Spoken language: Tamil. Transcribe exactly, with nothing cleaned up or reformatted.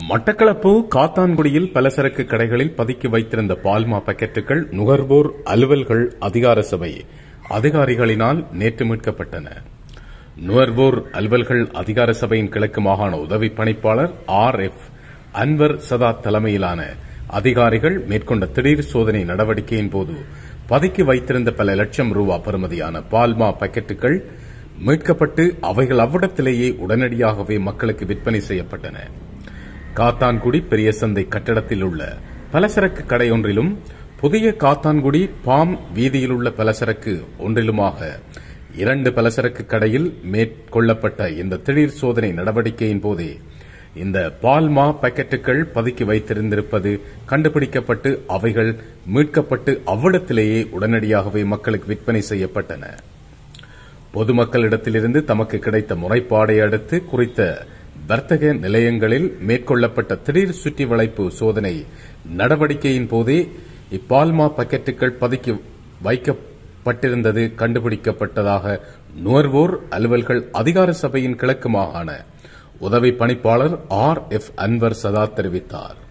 மட்டக்களப்பு காத்தான்குடியில் பலசரக்கு கடைகளில் பதுக்கி வைத்திருந்த பால்மா பாக்கெட்டுகள் நுகர்வோர் அலுவல்கள் அதிகார சபை அதிகாரிகளினால் நேற்று மீட்கப்பட்டன. நுகர்வோர் அலுவல்கள் அதிகார சபையின் கிழக்கு மாகாண உதவி பணிப்பாளர் ஆர் எஃப் அன்வர் சதாத் தலைமையிலான அதிகாரிகள் மேற்கொண்ட திடீர் சோதனை நடவடிக்கையின் போது பதுக்கி வைத்திருந்த பல லட்சம் ரூபாய் பெறுமதியான பால்மா பாக்கெட்டுகள் மீட்கப்பட்டு அவைகள் அவ்விடத்திலேயே உடனடியாகவே மக்களுக்கு விற்பனை செய்யப்பட்டன. காத்தான்குடி பெரிய சந்தை கட்டடத்தில் உள்ள பலசரக்கு கடை ஒன்றிலும் புதிய காத்தான்குடி பாம் வீதியில் உள்ள பலசரக்கு ஒன்றிலுமாக இரண்டு பலசரக்கு கடையில் மேற்கொள்ளப்பட்ட இந்த திடீர் சோதனை நடவடிக்கையின் போதே இந்த பால்மா பாக்கெட்டுகள் பதுக்கி வைத்திருந்திருப்பது கண்டுபிடிக்கப்பட்டு அவைகள் மீட்கப்பட்டு அவ்விடத்திலேயே உடனடியாகவே மக்களுக்கு விற்பனை செய்யப்பட்டன. பொதுமக்களிடத்திலிருந்து தமக்கு கிடைத்த முறைப்பாடை அடுத்து குறித்த வர்த்தக நிலையங்களில் மேற்கொள்ளப்பட்ட திடீர் சுற்றி வளைப்பு சோதனை நடவடிக்கையின் போதே இப்பால்மா பாக்கெட்டுகள் பதுக்கி வைக்கப்பட்டிருந்தது கண்டுபிடிக்கப்பட்டதாக நுகர்வோர் அலுவல்கள் அதிகார சபையின் கிழக்கு மாகாண உதவி பணிப்பாளர் ஆர் எஃப் அன்வர் சதாத் தெரிவித்தார்.